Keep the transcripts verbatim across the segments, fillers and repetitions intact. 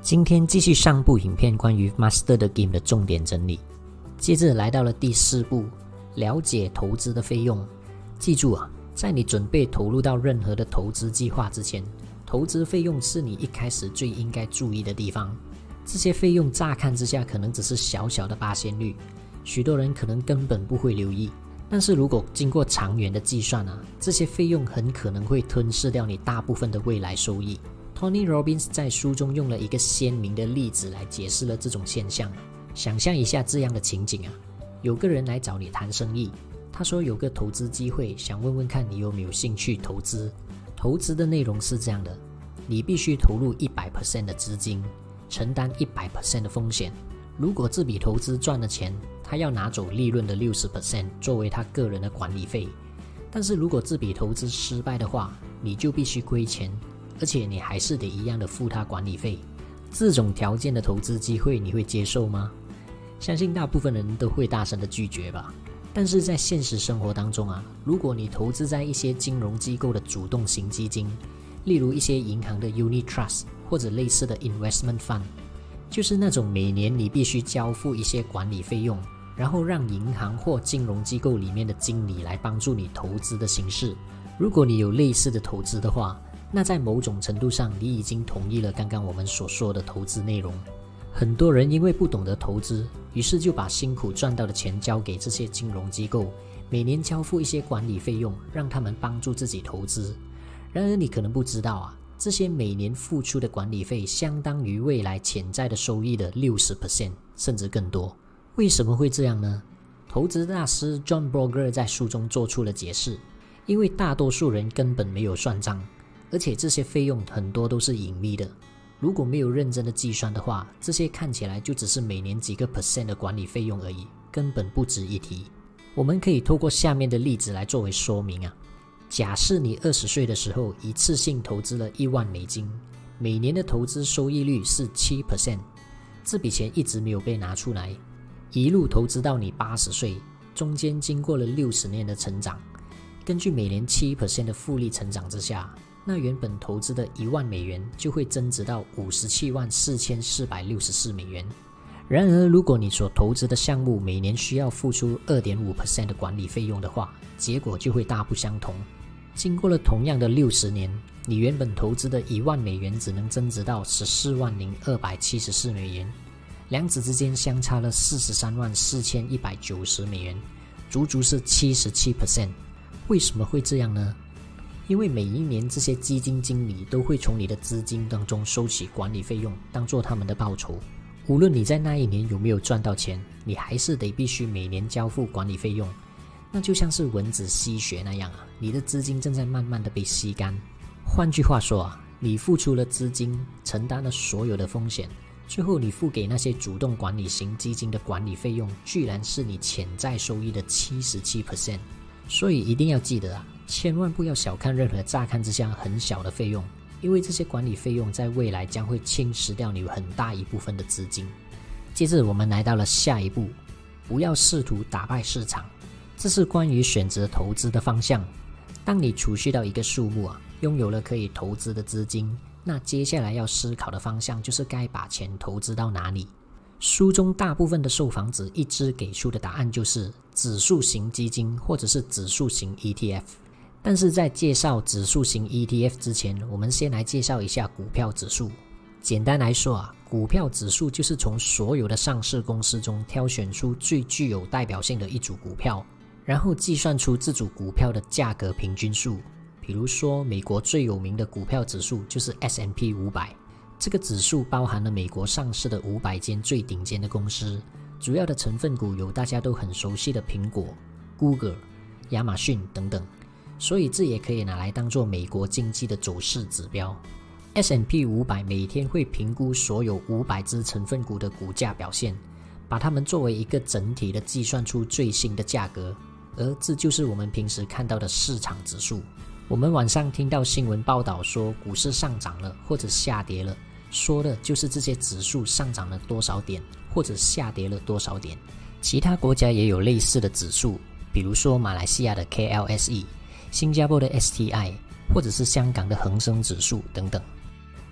今天继续上部影片关于 Master the Game 的重点整理，接着来到了第四步，了解投资的费用。记住啊，在你准备投入到任何的投资计划之前，投资费用是你一开始最应该注意的地方。这些费用乍看之下可能只是小小的八仙率，许多人可能根本不会留意。但是如果经过长远的计算啊，这些费用很可能会吞噬掉你大部分的未来收益。Tony Robbins 在书中用了一个鲜明的例子来解释了这种现象。想象一下这样的情景啊，有个人来找你谈生意，他说有个投资机会，想问问看你有没有兴趣投资。投资的内容是这样的，你必须投入 百分之百 的资金，承担 百分之百 的风险。如果这笔投资赚了钱，他要拿走利润的 百分之六十 作为他个人的管理费。但是如果这笔投资失败的话，你就必须亏钱，而且你还是得一样的付他管理费。这种条件的投资机会你会接受吗？相信大部分人都会大声的拒绝吧。但是在现实生活当中啊，如果你投资在一些金融机构的主动型基金，例如一些银行的 Unit Trust 或者类似的 Investment Fund， 就是那种每年你必须交付一些管理费用，然后让银行或金融机构里面的经理来帮助你投资的形式。如果你有类似的投资的话，那在某种程度上你已经同意了刚刚我们所说的投资内容。很多人因为不懂得投资，于是就把辛苦赚到的钱交给这些金融机构，每年交付一些管理费用，让他们帮助自己投资。然而你可能不知道啊，这些每年付出的管理费相当于未来潜在的收益的 百分之六十 甚至更多。为什么会这样呢？投资大师 John Bogle 在书中做出了解释，因为大多数人根本没有算账，而且这些费用很多都是隐秘的。如果没有认真的计算的话，这些看起来就只是每年几个 percent 的管理费用而已，根本不值一提。我们可以透过下面的例子来作为说明啊。假设你二十岁的时候一次性投资了一万美金，每年的投资收益率是 百分之七， 这笔钱一直没有被拿出来，一路投资到你八十岁，中间经过了六十年的成长。根据每年 百分之七 的复利成长之下，那原本投资的一万美元就会增值到五十七万四千四百六十四美元。然而如果你所投资的项目每年需要付出 百分之二点五 的管理费用的话，结果就会大不相同。经过了同样的六十年，你原本投资的一万美元只能增值到十四万零二百七十四美元，两者之间相差了四十三万四千一百九十美元，足足是 百分之七十七。 为什么会这样呢？因为每一年这些基金经理都会从你的资金当中收取管理费用，当做他们的报酬。无论你在那一年有没有赚到钱，你还是得必须每年交付管理费用。那就像是蚊子吸血那样啊，你的资金正在慢慢的被吸干。换句话说啊，你付出了资金，承担了所有的风险，最后你付给那些主动管理型基金的管理费用，居然是你潜在收益的 百分之七十七。 所以一定要记得啊，千万不要小看任何乍看之下很小的费用，因为这些管理费用在未来将会侵蚀掉你很大一部分的资金。接着我们来到了下一步，不要试图打败市场。这是关于选择投资的方向。当你储蓄到一个数目啊，拥有了可以投资的资金，那接下来要思考的方向就是该把钱投资到哪里。书中大部分的受访者一致给出的答案就是指数型基金或者是指数型 E T F。 但是在介绍指数型 E T F 之前，我们先来介绍一下股票指数。简单来说啊，股票指数就是从所有的上市公司中挑选出最具有代表性的一组股票，然后计算出这组股票的价格平均数。比如说美国最有名的股票指数就是 S and P 五百，这个指数包含了美国上市的五百间最顶尖的公司，主要的成分股有大家都很熟悉的苹果、Google、亚马逊等等，所以这也可以拿来当做美国经济的走势指标。S and P 五百 每天会评估所有五百只成分股的股价表现，把它们作为一个整体的计算出最新的价格，而这就是我们平时看到的市场指数。我们晚上听到新闻报道说股市上涨了或者下跌了，说的就是这些指数上涨了多少点或者下跌了多少点。其他国家也有类似的指数，比如说马来西亚的 K L S E、 新加坡的 S T I， 或者是香港的恒生指数等等。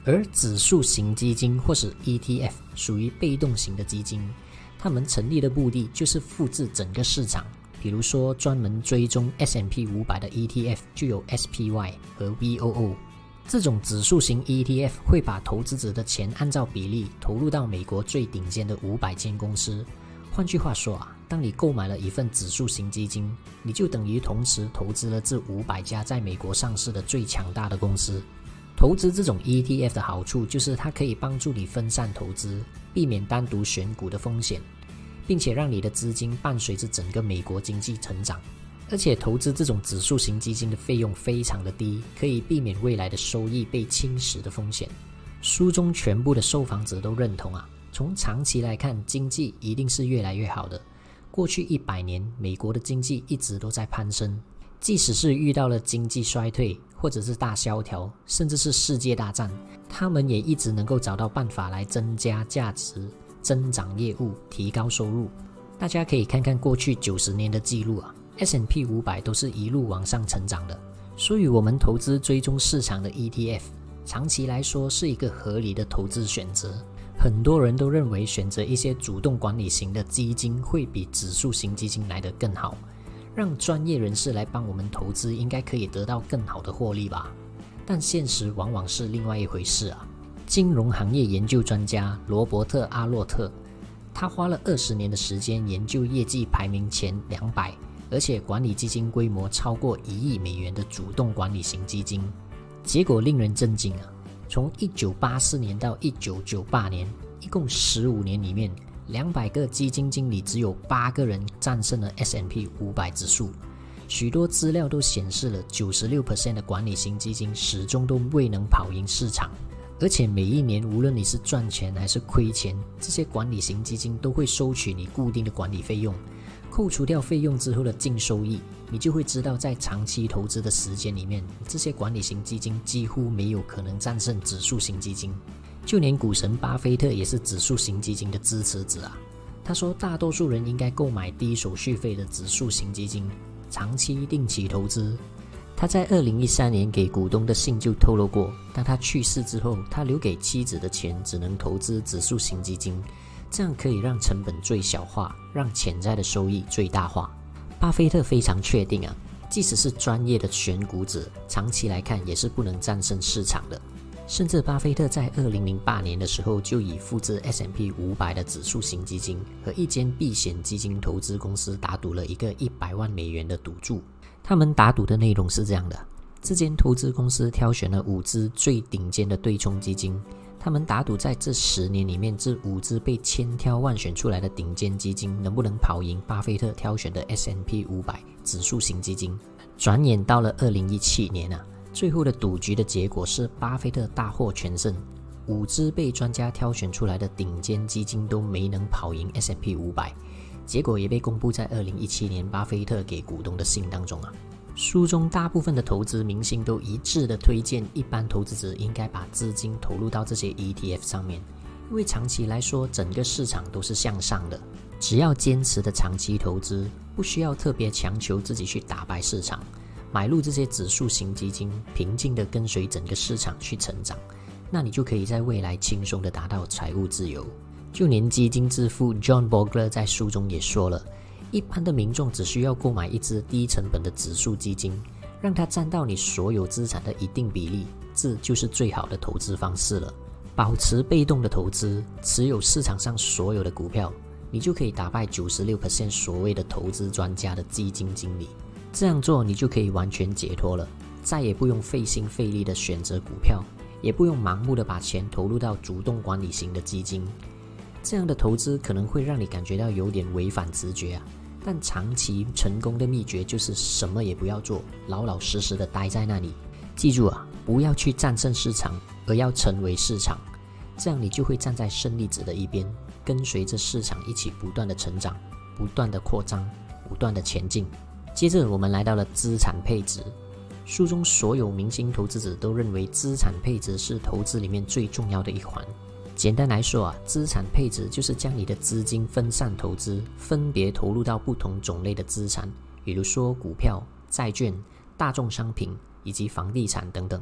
而指数型基金或是 E T F 属于被动型的基金，他们成立的目的就是复制整个市场。比如说专门追踪 S and P 五百的 E T F 就有 S P Y 和 V O O。 这种指数型 E T F 会把投资者的钱按照比例投入到美国最顶尖的五百间公司。换句话说啊，当你购买了一份指数型基金，你就等于同时投资了这五百家在美国上市的最强大的公司。投资这种 E T F 的好处就是它可以帮助你分散投资，避免单独选股的风险，并且让你的资金伴随着整个美国经济成长。而且投资这种指数型基金的费用非常的低，可以避免未来的收益被侵蚀的风险。书中全部的受访者都认同啊，从长期来看，经济一定是越来越好的。过去一百年，美国的经济一直都在攀升，即使是遇到了经济衰退，或者是大萧条，甚至是世界大战，他们也一直能够找到办法来增加价值、增长业务、提高收入。大家可以看看过去九十年的记录啊 ，S and P 五百 都是一路往上成长的。所以我们投资追踪市场的 E T F， 长期来说是一个合理的投资选择。很多人都认为选择一些主动管理型的基金会比指数型基金来得更好，让专业人士来帮我们投资，应该可以得到更好的获利吧。但现实往往是另外一回事啊。金融行业研究专家罗伯特·阿洛特，他花了二十年的时间研究业绩排名前两百，而且管理基金规模超过一亿美元的主动管理型基金。结果令人震惊啊！从一九八四年到一九九八年，一共十五年里面，两百个基金经理只有八个人战胜了 S and P 五百 指数。许多资料都显示了 百分之九十六 的管理型基金始终都未能跑赢市场。而且每一年无论你是赚钱还是亏钱，这些管理型基金都会收取你固定的管理费用，扣除掉费用之后的净收益，你就会知道在长期投资的时间里面，这些管理型基金几乎没有可能战胜指数型基金。就连股神巴菲特也是指数型基金的支持者啊。他说大多数人应该购买低手续费的指数型基金，长期定期投资。他在二零一三年给股东的信就透露过，当他去世之后，他留给妻子的钱只能投资指数型基金，这样可以让成本最小化，让潜在的收益最大化。巴菲特非常确定啊，即使是专业的选股者，长期来看也是不能战胜市场的。甚至巴菲特在二零零八年的时候就以复制 S and P 五百 的指数型基金和一间避险基金投资公司打赌了一个一百万美元的赌注。他们打赌的内容是这样的，这间投资公司挑选了五只最顶尖的对冲基金，他们打赌在这十年里面，这五只被千挑万选出来的顶尖基金能不能跑赢巴菲特挑选的 S and P 五百 指数型基金。转眼到了二零一七年啊，最后的赌局的结果是巴菲特大获全胜，五只被专家挑选出来的顶尖基金都没能跑赢 S and P 五百，结果也被公布在二零一七年巴菲特给股东的信当中啊。书中大部分的投资明星都一致的推荐一般投资者应该把资金投入到这些 E T F 上面，因为长期来说整个市场都是向上的，只要坚持的长期投资，不需要特别强求自己去打败市场，买入这些指数型基金，平静的跟随整个市场去成长，那你就可以在未来轻松的达到财务自由。就连基金之父 John Bogle 在书中也说了，一般的民众只需要购买一支低成本的指数基金，让它占到你所有资产的一定比例，这就是最好的投资方式了。保持被动的投资，持有市场上所有的股票，你就可以打败 百分之九十六 所谓的投资专家的基金经理。这样做你就可以完全解脱了，再也不用费心费力的选择股票，也不用盲目的把钱投入到主动管理型的基金。这样的投资可能会让你感觉到有点违反直觉啊，但长期成功的秘诀就是什么也不要做，老老实实的待在那里。记住啊，不要去战胜市场，而要成为市场，这样你就会站在胜利者的一边，跟随着市场一起不断的成长，不断的扩张，不断的前进。接着我们来到了资产配置。书中所有明星投资者都认为资产配置是投资里面最重要的一环。简单来说啊，资产配置就是将你的资金分散投资，分别投入到不同种类的资产，比如说股票、债券、大众商品以及房地产等等。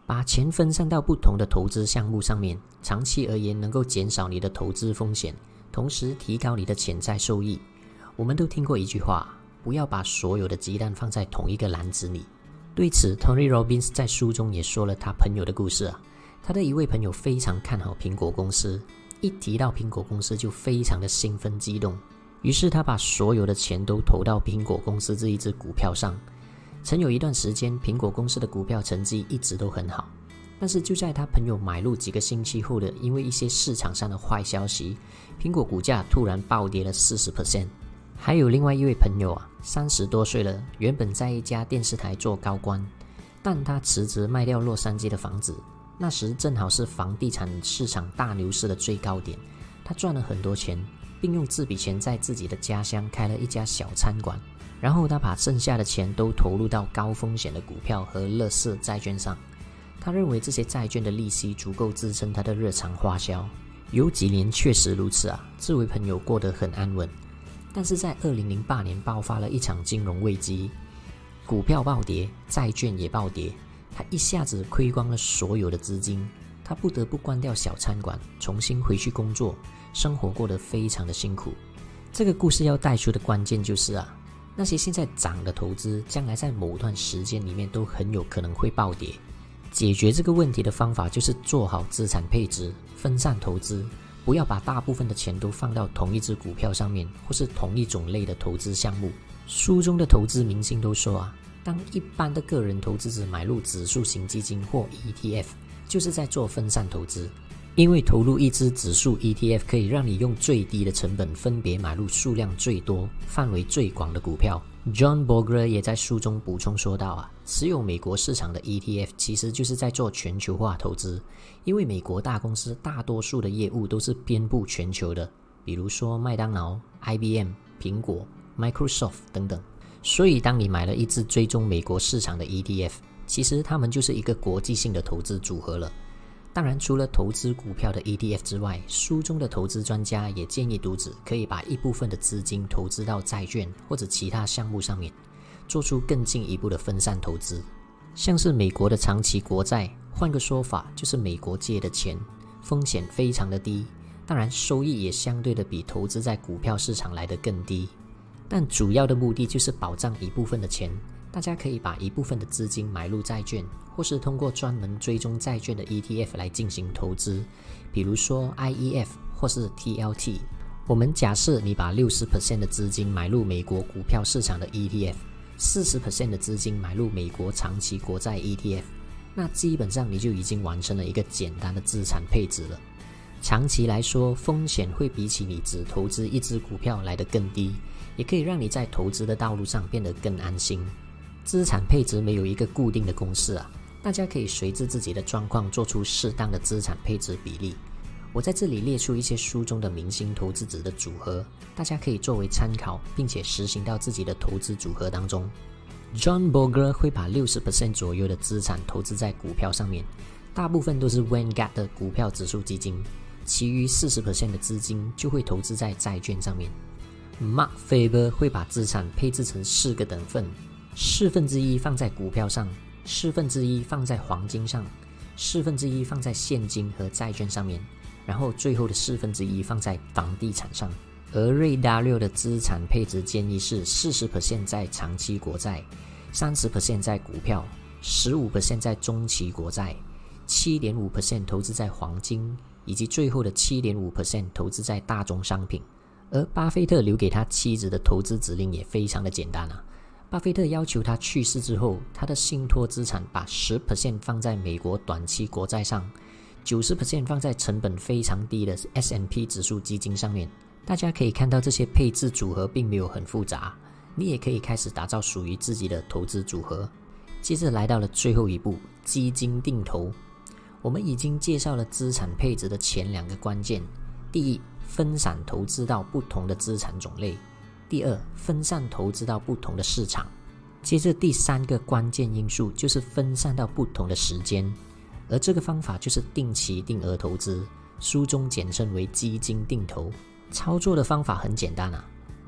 把钱分散到不同的投资项目上面，长期而言能够减少你的投资风险，同时提高你的潜在收益。我们都听过一句话，不要把所有的鸡蛋放在同一个篮子里。对此 Tony Robbins 在书中也说了他朋友的故事啊。他的一位朋友非常看好苹果公司，一提到苹果公司就非常的兴奋激动，于是他把所有的钱都投到苹果公司这一只股票上。曾有一段时间，苹果公司的股票成绩一直都很好，但是就在他朋友买入几个星期后的，因为一些市场上的坏消息，苹果股价突然暴跌了 百分之四十。 还有另外一位朋友啊，三十多岁了，原本在一家电视台做高官，但他辞职卖掉洛杉矶的房子，那时正好是房地产市场大牛市的最高点，他赚了很多钱，并用这笔钱在自己的家乡开了一家小餐馆。然后他把剩下的钱都投入到高风险的股票和垃圾债券上。他认为这些债券的利息足够支撑他的日常花销。有几年确实如此啊，这位朋友过得很安稳。但是在二零零八年爆发了一场金融危机，股票暴跌，债券也暴跌，他一下子亏光了所有的资金，他不得不关掉小餐馆，重新回去工作，生活过得非常的辛苦。这个故事要带出的关键就是啊，那些现在涨的投资，将来在某段时间里面都很有可能会暴跌。解决这个问题的方法就是做好资产配置，分散投资，不要把大部分的钱都放到同一只股票上面，或是同一种类的投资项目。书中的投资明星都说啊，当一般的个人投资者买入指数型基金或 E T F， 就是在做分散投资。因为投入一支指数 E T F 可以让你用最低的成本分别买入数量最多、范围最广的股票。John Bogle 也在书中补充说道啊，持有美国市场的 E T F 其实就是在做全球化投资，因为美国大公司大多数的业务都是遍布全球的，比如说麦当劳、I B M、苹果、Microsoft 等等。所以当你买了一支追踪美国市场的 E T F， 其实它们就是一个国际性的投资组合了。当然，除了投资股票的 E T F 之外，书中的投资专家也建议读者可以把一部分的资金投资到债券或者其他项目上面，做出更进一步的分散投资。像是美国的长期国债，换个说法就是美国借的钱，风险非常的低，当然收益也相对的比投资在股票市场来得更低。但主要的目的就是保障一部分的钱，大家可以把一部分的资金买入债券，或是通过专门追踪债券的 E T F 来进行投资，比如说 I E F 或是 T L T。 我们假设你把 百分之六十 的资金买入美国股票市场的 E T F， 百分之四十 的资金买入美国长期国债 E T F， 那基本上你就已经完成了一个简单的资产配置了。长期来说，风险会比起你只投资一只股票来得更低，也可以让你在投资的道路上变得更安心。资产配置没有一个固定的公式啊，大家可以随着自己的状况做出适当的资产配置比例。我在这里列出一些书中的明星投资者的组合，大家可以作为参考，并且实行到自己的投资组合当中。John Bogle 会把 百分之六十 左右的资产投资在股票上面，大部分都是 Vanguard 的股票指数基金，其余 百分之四十 的资金就会投资在债券上面。Mark Faber 会把资产配置成四个等份，四分之一放在股票上，四分之一放在黄金上，四分之一放在现金和债券上面，然后最后的四分之一放在房地产上。而瑞达六的资产配置建议是 百分之四十 在长期国债， 百分之三十 在股票， 百分之十五 在中期国债， 七点五 投资在黄金，以及最后的 七点五 投资在大宗商品。而巴菲特留给他妻子的投资指令也非常的简单啊。巴菲特要求他去世之后，他的信托资产把 百分之十 放在美国短期国债上， 百分之九十 放在成本非常低的 S and P 指数基金上面。大家可以看到这些配置组合并没有很复杂，你也可以开始打造属于自己的投资组合。接着来到了最后一步，基金定投。我们已经介绍了资产配置的前两个关键，第一，分散投资到不同的资产种类；第二，分散投资到不同的市场。接着第三个关键因素就是分散到不同的时间，而这个方法就是定期定额投资，书中简称为基金定投。操作的方法很简单啊，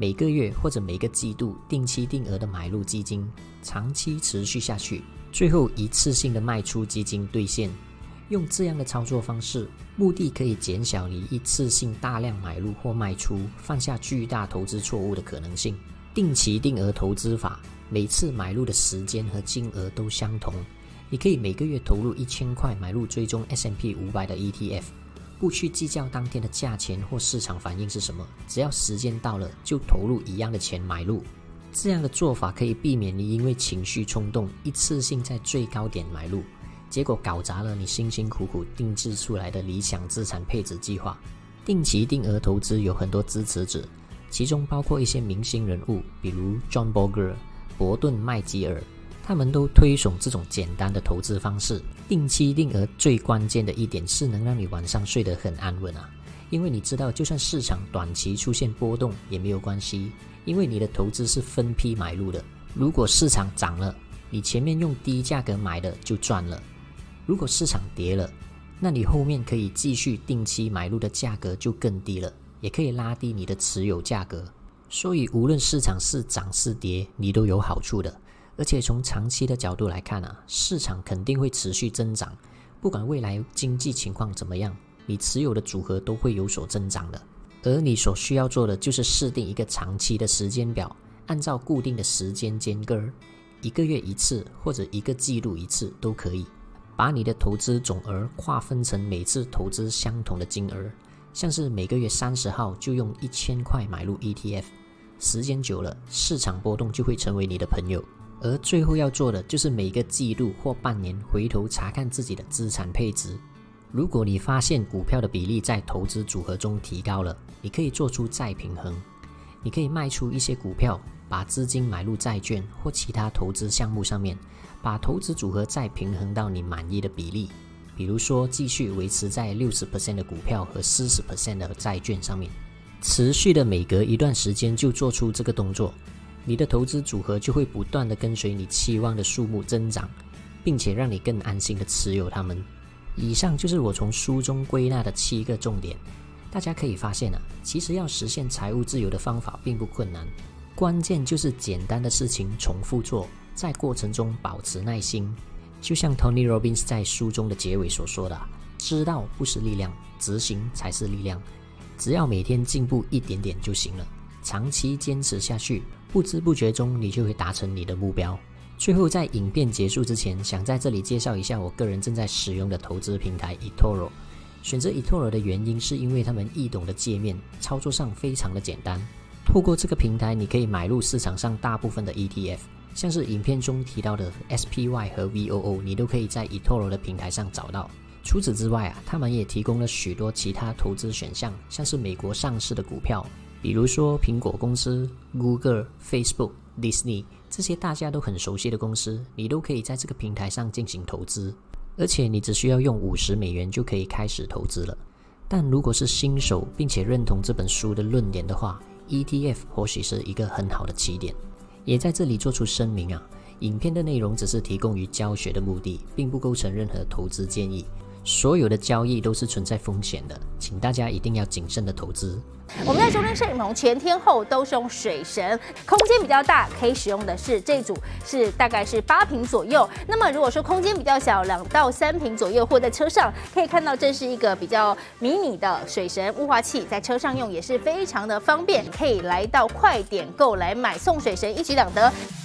每个月或者每个季度定期定额的买入基金，长期持续下去，最后一次性的卖出基金兑现。用这样的操作方式，目的可以减小你一次性大量买入或卖出，犯下巨大投资错误的可能性。定期定额投资法，每次买入的时间和金额都相同。你可以每个月投入一千块买入追踪 S and P 五百 的 E T F， 不去计较当天的价钱或市场反应是什么，只要时间到了就投入一样的钱买入。这样的做法可以避免你因为情绪冲动一次性在最高点买入，结果搞砸了你辛辛苦苦定制出来的理想资产配置计划。定期定额投资有很多支持者，其中包括一些明星人物，比如 John Bogle、伯顿麦吉尔，他们都推崇这种简单的投资方式。定期定额最关键的一点是能让你晚上睡得很安稳啊，因为你知道就算市场短期出现波动也没有关系，因为你的投资是分批买入的。如果市场涨了，你前面用低价格买的就赚了；如果市场跌了，那你后面可以继续定期买入的价格就更低了，也可以拉低你的持有价格。所以无论市场是涨是跌，你都有好处的。而且从长期的角度来看啊，市场肯定会持续增长，不管未来经济情况怎么样，你持有的组合都会有所增长的。而你所需要做的就是设定一个长期的时间表，按照固定的时间间隔，一个月一次或者一个季度一次都可以，把你的投资总额划分成每次投资相同的金额，像是每个月三十号就用一千块买入 E T F， 时间久了，市场波动就会成为你的朋友。而最后要做的就是每个季度或半年回头查看自己的资产配置。如果你发现股票的比例在投资组合中提高了，你可以做出再平衡。你可以卖出一些股票，把资金买入债券或其他投资项目上面，把投资组合再平衡到你满意的比例。比如说继续维持在 百分之六十 的股票和 百分之四十 的债券上面，持续的每隔一段时间就做出这个动作，你的投资组合就会不断的跟随你期望的数目增长，并且让你更安心的持有它们。以上就是我从书中归纳的七个重点。大家可以发现啊，其实要实现财务自由的方法并不困难，关键就是简单的事情重复做，在过程中保持耐心。就像 Tony Robbins 在书中的结尾所说的，知道不是力量，执行才是力量。只要每天进步一点点就行了，长期坚持下去，不知不觉中你就会达成你的目标。最后在影片结束之前，想在这里介绍一下我个人正在使用的投资平台 eToro。 选择 eToro 的原因是因为他们易懂的界面，操作上非常的简单。透过这个平台，你可以买入市场上大部分的 E T F， 像是影片中提到的 S P Y 和 V O O， 你都可以在 eToro 的平台上找到。除此之外啊，他们也提供了许多其他投资选项，像是美国上市的股票，比如说苹果公司、Google、Facebook、Disney 这些大家都很熟悉的公司，你都可以在这个平台上进行投资，而且你只需要用五十美元就可以开始投资了。但如果是新手并且认同这本书的论点的话， E T F 或许是一个很好的起点。也在这里做出声明啊，影片的内容只是提供于教学的目的，并不构成任何投资建议。所有的交易都是存在风险的，请大家一定要谨慎的投资。 我们在中天摄影棚前天后都是用水神，空间比较大，可以使用的是这一组是大概是八坪左右。那么如果说空间比较小，两到三坪左右，或在车上可以看到，这是一个比较迷你的水神雾化器，在车上用也是非常的方便，可以来到快点购来买送水神，一举两得。